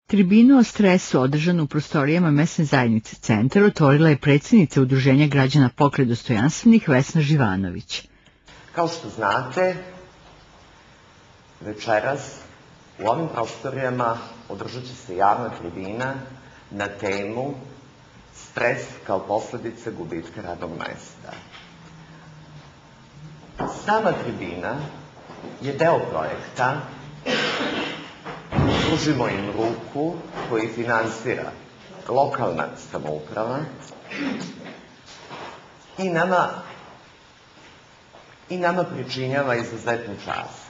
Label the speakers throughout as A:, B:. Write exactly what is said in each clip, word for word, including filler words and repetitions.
A: Tribinu o stresu održanu u prostorijama mesne zajednice Centar otvorila je predsjednica Udruženja građana Pokret dostojanstvenih Vesna Živanović.
B: Kao što znate, večeras u ovim prostorijama održat će se javna tribina na temu stres kao posledica gubitka radnog mesta. Sama tribina je deo projekta Pružimo im ruku koji finansira lokalna samouprava i nama, i nama pričinjava izuzetnu čast.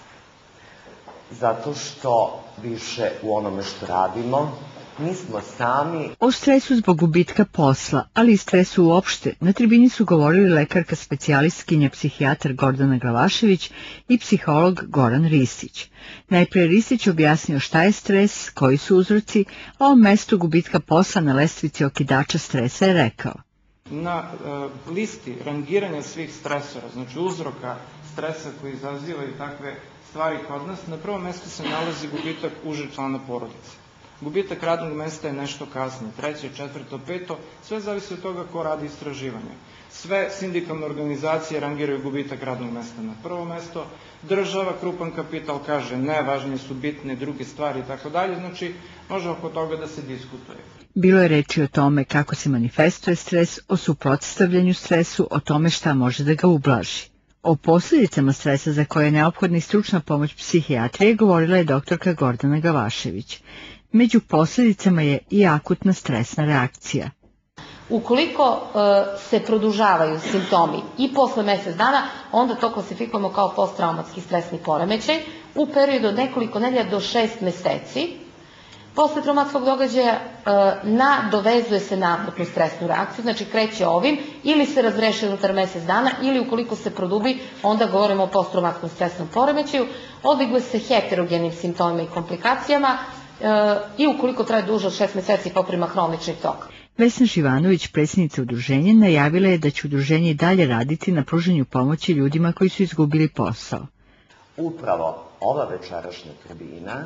B: Zato što više u onome što radimo nismo sami.
A: O stresu zbog gubitka posla, ali i stresu uopšte, na tribini su govorili lekarka specijalistkinja psihijatar Gordana Glavašević i psiholog Goran Ristić. Najprije Ristić objasnio šta je stres, koji su uzroci, a o mestu gubitka posla na lestvici okidača stresa je rekao.
C: Na e, listi rangiranja svih stresora, znači uzroka stresa koji izazivaju takve stvari kod nas, na prvom mjestu se nalazi gubitak užeg člana porodice. Gubitak radnog mesta je nešto kasnije, treće, četvrto, peto, sve zavisi od toga ko radi istraživanje. Sve sindikalne organizacije rangiraju gubitak radnog mesta na prvo mesto, država, krupan kapital kaže ne, važnije su bitne druge stvari i tako dalje, znači može oko toga da se diskutuje.
A: Bilo je reči o tome kako se manifestuje stres, o suprotstavljanju stresu, o tome šta može da ga ublaži. O posljedicama stresa za koje je neophodna i stručna pomoć psihijatrije govorila je doktorka Gordana Glavašević. Među posljedicama je i akutna stresna reakcija.
D: Ukoliko e, se produžavaju simptomi i posle mjesec dana, onda to klasifikujemo kao posttraumatski stresni poremećaj u periodu od nekoliko nedelja do šest meseci. Posle traumatskog događaja e, nadovezuje se na akutnu stresnu reakciju, znači kreće ovim ili se razreši unutar mjesec dana ili ukoliko se produbi, onda govorimo o posttraumatskom stresnom poremećaju, odiguje se heterogenim simptomima i komplikacijama e, i ukoliko traje duže od šest mjeseci poprima hronični tok.
A: Vesna Živanović, predsjednica udruženja, najavila je da će udruženje i dalje raditi na pružanju pomoći ljudima koji su izgubili posao.
B: Upravo ova večerašnja tribina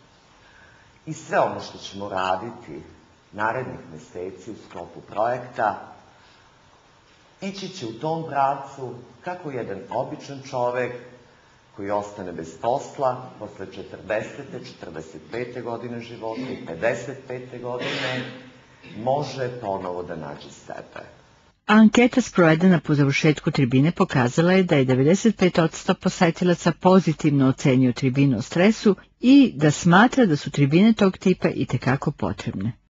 B: i sve ono što ćemo raditi narednih mjeseci u sklopu projekta ići će u tom pravcu kako jedan običan čovek koji ostane bez posla posle četrdesete, četrdeset pete godine života i pedeset pete godine može ponovo da nađe sebe.
A: Anketa sprovedena po završetku tribine pokazala je da je devedeset pet posto posetilaca pozitivno ocenio tribinu o stresu i da smatra da su tribine tog tipa itekako potrebne.